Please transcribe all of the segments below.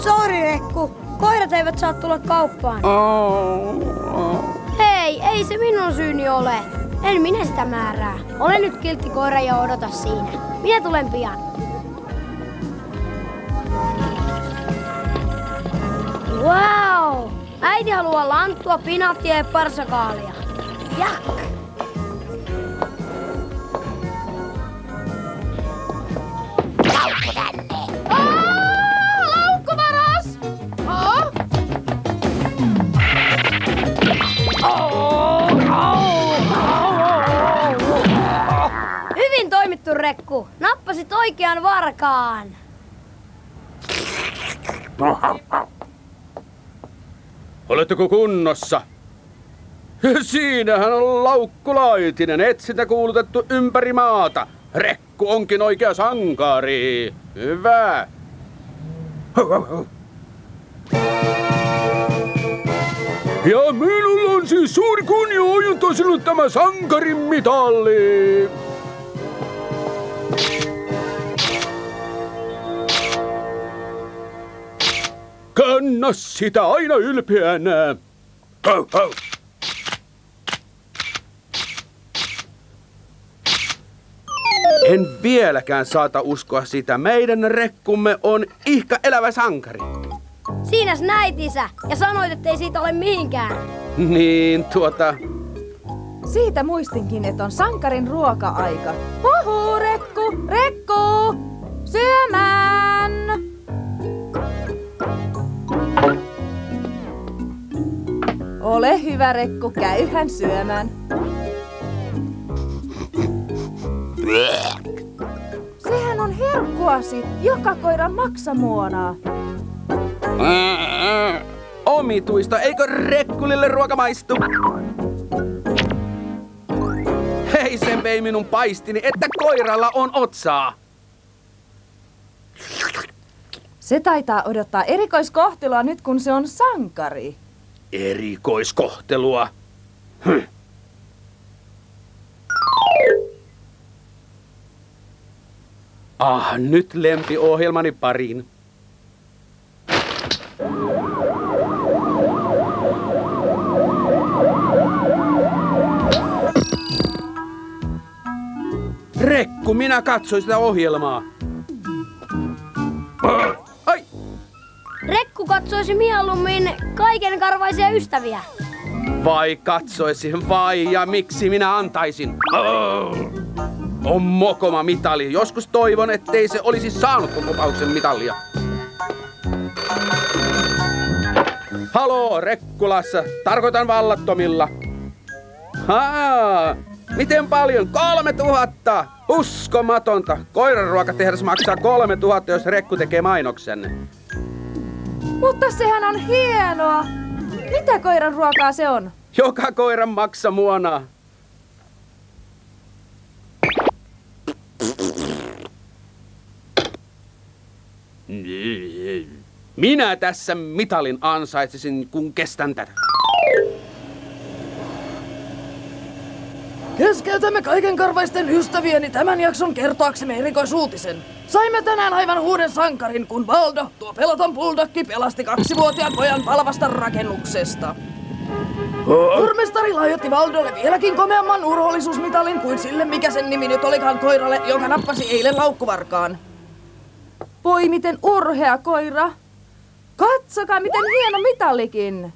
Sori, Rekku. Koirat eivät saa tulla kauppaan. Hei, ei se minun syyni ole. En minä sitä määrää. Ole nyt kiltti koira ja odota siinä. Minä tulen pian. Wow! Äiti haluaa lanttua, pinaattia ja parsakaalia. Jak! Laukku tänne! Laukkuvaras! Hyvin toimittu, Rekku. Nappasit oikean varkaan. Oletteko kunnossa? Siinähän on Laukku Laitinen, etsintä kuulutettu ympäri maata. Rekku onkin oikea sankari. Hyvä. Ja minulla on siis suuri kunnia ojuntaa sinulle tämä sankarin mitalli. Kanna sitä aina ylpeänä. Ho, ho. En vieläkään saata uskoa sitä. Meidän Rekkumme on ihka elävä sankari. Siinäs näit, isä, ja sanoit, ettei siitä ole mihinkään. Niin, Siitä muistinkin, että on sankarin ruoka-aika. Huhu, Rekku! Rekku! Syömään! Ole hyvä, Rekku, käyhän syömään. Sehän on herkkuasi, joka koiran maksamuonaa. Omituista, eikö Rekkulille ruoka maistu? Hei, sen vei minun paistini, että koiralla on otsaa. Se taitaa odottaa erikoiskohtelua nyt, kun se on sankari. Erikoiskohtelua? Nyt lempiohjelmani pariin. Rekku, minä katsoin sitä ohjelmaa. Ai! Rekku katsoisi mieluummin kaikenkarvaisia ystäviä. Vai katsoisin vai, ja miksi minä antaisin? On mokoma mitali. Joskus toivon, ettei se olisi saanut lupauksen mitalia. Haloo, Rekkulassa. Tarkoitan vallattomilla. Miten paljon? 3000! Uskomatonta. Koiranruokatehdas maksaa 3000, jos Rekku tekee mainoksen. Mutta sehän on hienoa! Mitä koiran ruokaa se on? Joka koiran maksamuona. Minä tässä mitalin ansaitsisin, kun kestän tätä. Keskeytämme kaikenkarvaisten ystävieni tämän jakson kertoaksemme erikoisuutisen. Saimme tänään aivan uuden sankarin, kun Valdo, tuo peloton bulldogki, pelasti 2-vuotiaan pojan palvasta rakennuksesta. Pormestari lahjoitti Valdolle vieläkin komeamman urhollisuusmitalin kuin sille, mikä sen nimi nyt olikaan koiralle, joka nappasi eilen laukkuvarkaan. Voi miten urhea koira! Katsokaa miten hieno mitallikin!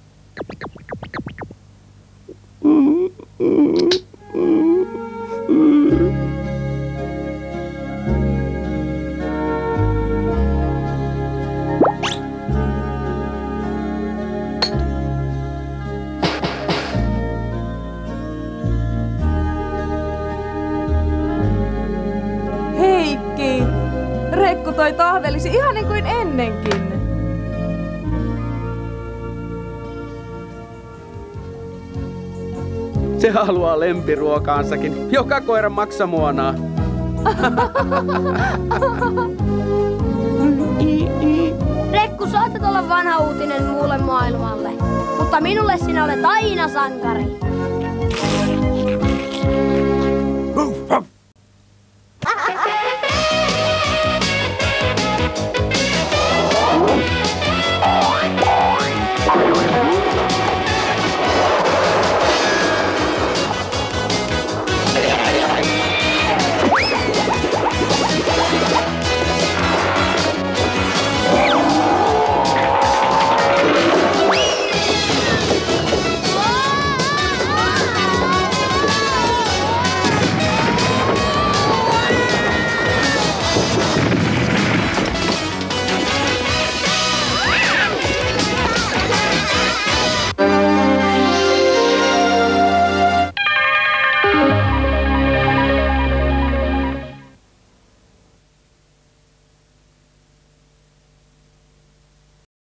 Heikki! Rekku toi tahvelisi ihan niin kuin ennenkin. Se haluaa lempiruokaansakin. Joka koiran maksamuonaa. Rekku, saatat olla vanha uutinen muulle maailmalle, mutta minulle sinä olet aina sankari.